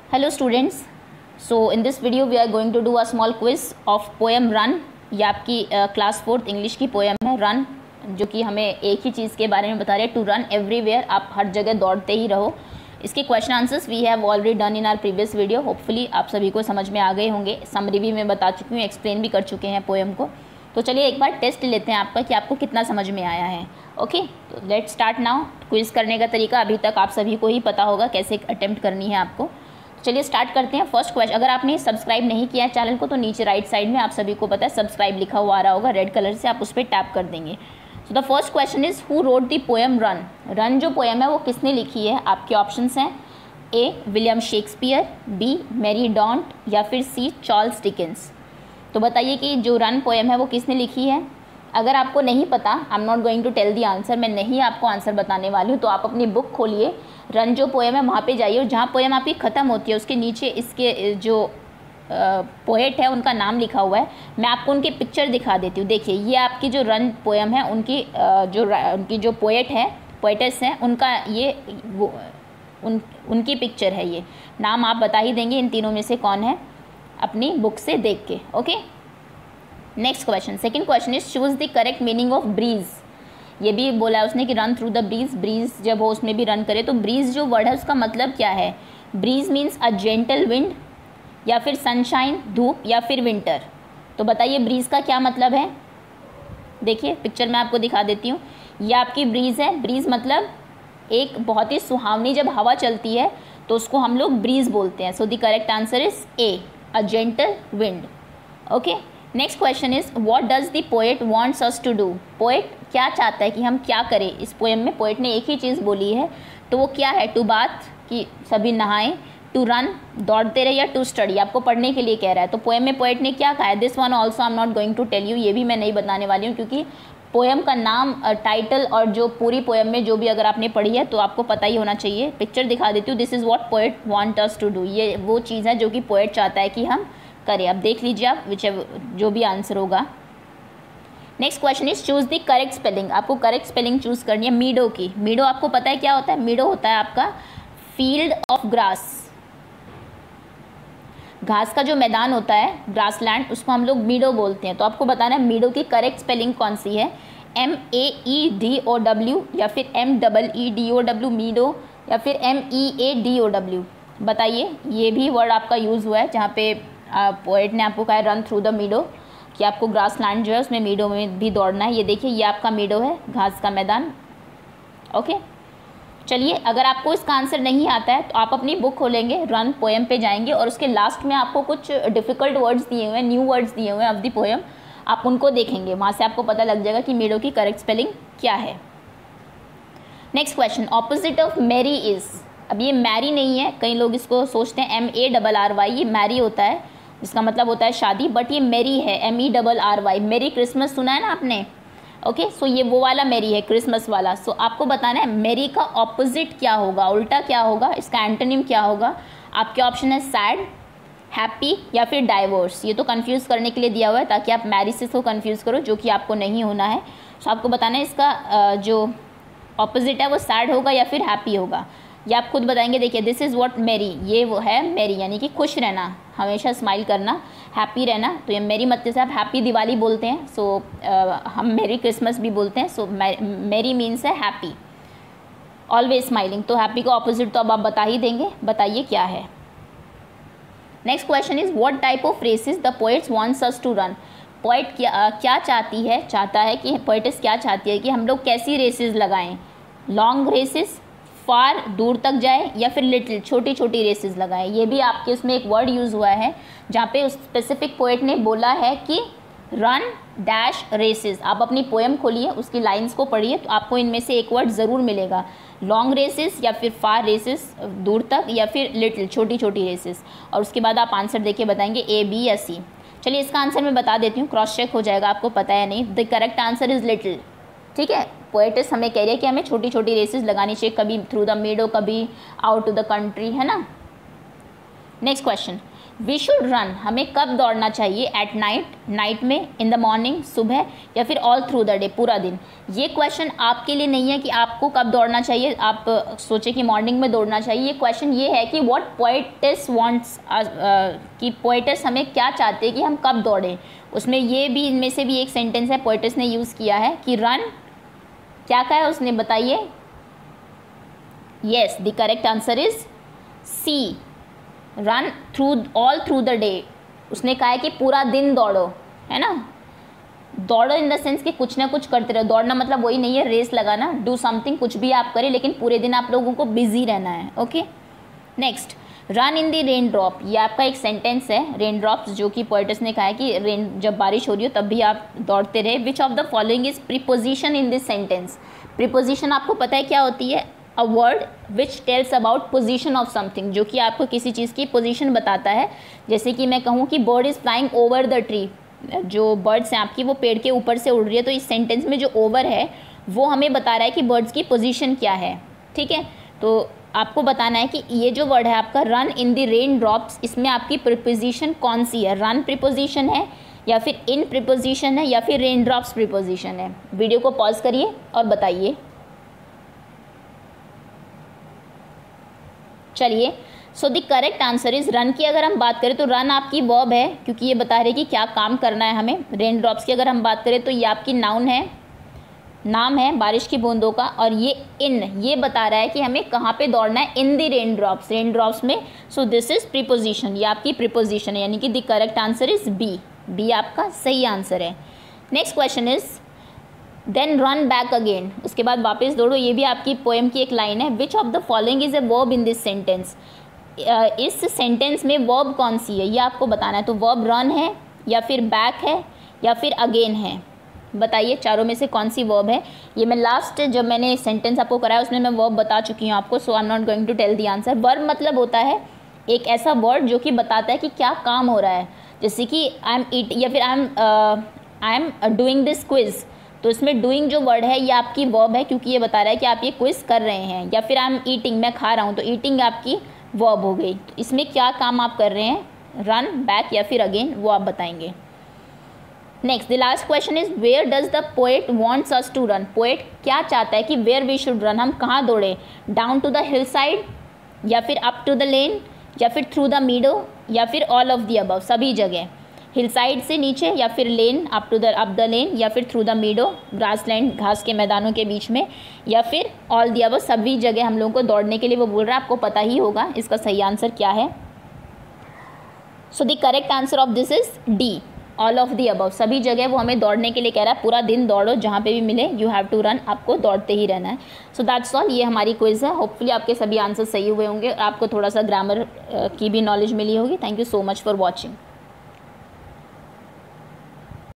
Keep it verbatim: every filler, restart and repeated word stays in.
Hello students, so in this video we are going to do a small quiz of poem Run। ये आपकी class fourth English की poem है run, जो कि हमें एक ही चीज़ के बारे में बता रहे हैं, टू रन एवरीवेयर, आप हर जगह दौड़ते ही रहो। इसके question answers we have already done in our previous video. Hopefully आप सभी को समझ में आ गए होंगे, समरी भी मैं बता चुकी हूँ, एक्सप्लेन भी कर चुके हैं पोएम को। तो चलिए एक बार टेस्ट लेते हैं आपका कि आपको कितना समझ में आया है। ओके, तो लेट स्टार्ट नाउ। क्विज़ करने का तरीका अभी तक आप सभी को ही पता होगा, कैसे अटेम्प्ट करनी है आपको। चलिए स्टार्ट करते हैं। फर्स्ट क्वेश्चन, अगर आपने सब्सक्राइब नहीं किया है चैनल को तो नीचे राइट साइड में आप सभी को पता है सब्सक्राइब लिखा हुआ आ रहा होगा रेड कलर से, आप उस पर टैप कर देंगे। So the first question is who wrote the poem run. Run जो पोएम है वो किसने लिखी है? आपके ऑप्शंस हैं A William Shakespeare, B Mary don't या फिर सी चार्ल्स डिकेंस। तो बताइए कि जो रन पोएम है वो किसने लिखी है। अगर आपको नहीं पता, I am not going to tell the answer, मैं नहीं आपको आंसर बताने वाली हूँ, तो आप अपनी बुक खोलिए, रन जो पोएम है वहाँ पे जाइए और जहाँ पोएम आपकी ख़त्म होती है उसके नीचे इसके जो पोएट है उनका नाम लिखा हुआ है। मैं आपको उनकी पिक्चर दिखा देती हूँ। देखिए ये आपकी जो रन पोएम है उनकी जो उनकी जो पोएट है, पोएटेस हैं, उनका ये वो उन उनकी पिक्चर है। ये नाम आप बता ही देंगे इन तीनों में से कौन है अपनी बुक से देख के। Okay, next question, second question is choose the correct meaning of breeze. ये भी बोला है उसने कि run through the breeze, breeze जब हो उसमें भी रन करे, तो ब्रीज जो वर्ड है उसका मतलब क्या है? Breeze means a gentle wind, या फिर सनशाइन धूप, या फिर विंटर। तो बताइए ब्रीज का क्या मतलब है। देखिए पिक्चर में आपको दिखा देती हूँ, ये आपकी ब्रीज है। ब्रीज मतलब एक बहुत ही सुहावनी जब हवा चलती है तो उसको हम लोग ब्रीज बोलते हैं। So the correct answer is A, a gentle wind. Okay, next question is what does the poet wants us to do. Poet क्या चाहता है कि हम क्या करें। इस पोएम में पोएट ने एक ही चीज़ बोली है, तो वो क्या है? टू बाथ, कि सभी नहाएं, टू रन दौड़ते रहे, या टू स्टडी आपको पढ़ने के लिए कह रहा है। तो पोएम में पोएट ने क्या कहा है? This one also I am not going to tell you, ये भी मैं नहीं बताने वाली हूँ, क्योंकि पोएम का नाम, टाइटल और जो पूरी पोएम में जो भी अगर आपने पढ़ी है तो आपको पता ही होना चाहिए। पिक्चर दिखा देती हूँ, this is what poet want us to do. ये वो चीज़ है जो कि पोएट चाहता है कि हम करें। अब देख लीजिए आप विच जो भी आंसर होगा। Next question is choose the correct spelling. आपको करेक्ट स्पेलिंग चूज करनी है मीडो की। मीडो आपको पता है क्या होता है? मीडो होता है आपका फील्ड ऑफ ग्रास, घास का जो मैदान होता है, ग्रास लैंड, उसको हम लोग मीडो बोलते हैं। तो आपको बताना है मीडो की करेक्ट स्पेलिंग कौन सी है। M A E D O W, या फिर M double E D O W meadow, या फिर M E A D O W. बताइए, ये भी वर्ड आपका यूज़ हुआ है जहाँ पे पोएट ने आपको कहा है रन थ्रू द मीडो, कि आपको ग्रास लैंड जो है उसमें मीडो में भी दौड़ना है। ये देखिए ये आपका मीडो है, घास का मैदान। ओके, चलिए अगर आपको इसका आंसर नहीं आता है तो आप अपनी बुक खोलेंगे, रन पोएम पे जाएंगे और उसके लास्ट में आपको कुछ डिफ़िकल्ट वर्ड्स दिए हुए हैं, न्यू वर्ड्स दिए हुए हैं ऑफ द पोएम, आप उनको देखेंगे, वहाँ से आपको पता लग जाएगा कि मीडो की करेक्ट स्पेलिंग क्या है। Next question, opposite of merry is. अब ये मैरी नहीं है, कई लोग इसको सोचते हैं M A double R Y, ये मैरी होता है जिसका मतलब होता है शादी, बट ये मेरी है, M E double R Y. Merry Christmas सुना है ना आपने? ओके, सो ये वो वाला मेरी है, क्रिसमस वाला। सो so, आपको बताना है मेरी का ऑपोजिट क्या होगा, उल्टा क्या होगा, इसका एंटोनिम क्या होगा। आपके ऑप्शन है सैड, हैप्पी, या फिर डाइवोर्स। ये तो कंफ्यूज करने के लिए दिया हुआ है ताकि आप मैरी से इसको कंफ्यूज करो, जो कि आपको नहीं होना है। सो so, आपको बताना है इसका जो ऑपोजिट है वो सैड होगा या फिर हैप्पी होगा, ये आप खुद बताएंगे। देखिए दिस इज़ व्हाट मेरी, ये वो है मेरी, यानी कि खुश रहना, हमेशा स्माइल करना, हैप्पी रहना। तो ये मेरी मतलब से आप हैप्पी दिवाली बोलते हैं, सो so, हम मेरी क्रिसमस भी बोलते हैं। सो मेरी मीन्स है हैप्पी, ऑलवेज स्माइलिंग। तो हैप्पी का ऑपोजिट तो अब आप बता ही देंगे, बताइए क्या है। Next question is what type of races the poets wants us to run. Poet क्या क्या चाहती है, चाहता है कि पोएट्स क्या चाहती है कि हम लोग कैसी रेसेस लगाएं। लॉन्ग रेसेस, फार दूर तक जाए, या फिर लिटिल छोटी छोटी रेसेस लगाएं। ये भी आपके उसमें एक वर्ड यूज़ हुआ है जहाँ पे उस स्पेसिफिक पोएट ने बोला है कि रन डैश रेसेस। आप अपनी पोएम खोलिए, उसकी लाइंस को पढ़िए, तो आपको इनमें से एक वर्ड ज़रूर मिलेगा, लॉन्ग रेसेस या फिर फार रेसेस दूर तक, या फिर लिटिल छोटी छोटी रेसेस। और उसके बाद आप आंसर देके बताएंगे ए, बी या सी। चलिए इसका आंसर मैं बता देती हूँ, क्रॉस चेक हो जाएगा, आपको पता है नहीं। The correct answer is little. ठीक है, पोएटिस हमें कह रही है कि हमें छोटी छोटी रेसेस लगानी चाहिए, कभी थ्रू द मीडो, कभी आउट टू द कंट्री, है ना। Next question, we should run, हमें कब दौड़ना चाहिए? एट नाइट, नाइट में, इन द मॉर्निंग, सुबह, या फिर ऑल थ्रू द डे, पूरा दिन। ये क्वेश्चन आपके लिए नहीं है कि आपको कब दौड़ना चाहिए, आप सोचे कि मॉर्निंग में दौड़ना चाहिए। ये क्वेश्चन ये है कि व्हाट पोएटिस वांट्स, कि पोएटिस हमें क्या चाहते हैं कि हम कब दौड़ें। उसमें ये भी, इनमें से भी एक सेंटेंस है पोएटिस ने यूज़ किया है कि रन, क्या कहा है उसने, बताइए। Yes, the correct answer is C, run through, all through the day. उसने कहा है कि पूरा दिन दौड़ो, है ना। दौड़ो इन द सेंस कि कुछ ना कुछ करते रहो। दौड़ना मतलब वही नहीं है रेस लगाना, डू समथिंग, कुछ भी आप करें लेकिन पूरे दिन आप लोगों को बिजी रहना है। Okay, next, run in the rain drop. ये आपका एक सेंटेंस है, रेन ड्रॉप्स, जो कि पोएटिस ने कहा है कि रेन, जब बारिश हो रही हो तब भी आप दौड़ते रहे। Which of the following is preposition in this sentence. Preposition आपको पता है क्या होती है? A word which tells about position of something, जो कि आपको किसी चीज़ की पोजीशन बताता है। जैसे कि मैं कहूँ कि bird is flying over the tree, जो बर्ड्स हैं आपकी वो पेड़ के ऊपर से उड़ रही है, तो इस सेंटेंस में जो ओवर है वो हमें बता रहा है कि बर्ड्स की पोजीशन क्या है। ठीक है, तो आपको बताना है कि ये जो वर्ड है आपका run in the rain drops, इसमें आपकी प्रीपोजिशन कौन सी है? रन प्रीपोजिशन है, या फिर इन प्रीपोजिशन है, या फिर रेन ड्रॉप्स प्रीपोजिशन है? वीडियो को पॉज करिए और बताइए। चलिए, so the correct answer is run. की अगर हम बात करें तो रन आपकी वर्ब है, क्योंकि ये बता रहे कि क्या काम करना है हमें। रेन ड्रॉप्स की अगर हम बात करें तो ये आपकी नाउन है, नाम है बारिश की बूंदों का, और ये इन, ये बता रहा है कि हमें कहाँ पे दौड़ना है, in the rain drops, rain drops में। सो दिस इज प्रीपोजिशन, ये आपकी प्रीपोजिशन है, यानी कि the correct answer is B, B आपका सही आंसर है। Next question is then run back again, उसके बाद वापस दौड़ो। ये भी आपकी पोएम की एक लाइन है। Which of the following is a verb in this sentence. इस सेंटेंस में वर्ब कौन सी है ये आपको बताना है। तो वर्ब रन है, या फिर बैक है, या फिर अगेन है? बताइए चारों में से कौन सी वर्ब है। ये मैं लास्ट जब मैंने सेंटेंस आपको कराया उसमें मैं वर्ब बता चुकी हूँ आपको, so I am not going to tell the answer. Verb मतलब होता है एक ऐसा वर्ड जो कि बताता है कि क्या काम हो रहा है। जैसे कि आई एम ईट, या फिर I am I am doing this quiz, तो इसमें डूइंग जो वर्ड है ये आपकी वर्ब है, क्योंकि ये बता रहा है कि आप ये क्विज कर रहे हैं। या फिर आई एम ईटिंग, मैं खा रहा हूँ, तो ईटिंग आपकी वर्ब हो गई। तो इसमें क्या काम आप कर रहे हैं, रन, बैक या फिर अगेन, वो आप बताएंगे। Next, the last question is where does the poet wants us to run. Poet क्या चाहता है कि वेयर वी शुड रन, हम कहाँ दौड़े? Down to the hill side, या फिर अप टू द लेन, या फिर थ्रू द मीडो, या फिर ऑल ऑफ द अबव, सभी जगह। हिल साइड से नीचे, या फिर lane, up to the up the lane, या फिर through the meadow, grass land, घास के मैदानों के बीच में, या फिर ऑल द अबव, सभी जगह हम लोगों को दौड़ने के लिए वो बोल रहा है। आपको पता ही होगा इसका सही आंसर क्या है। So the correct answer of this is D, all of the above, सभी जगह वो हमें दौड़ने के लिए कह रहा है। पूरा दिन दौड़ो, जहाँ पे भी मिले, यू हैव टू रन, आपको दौड़ते ही रहना है। सो दैट्स ऑल, ये हमारी क्विज है। होपफुली आपके सभी आंसर सही हुए होंगे, आपको थोड़ा सा ग्रामर की भी नॉलेज मिली होगी। Thank you so much for watching.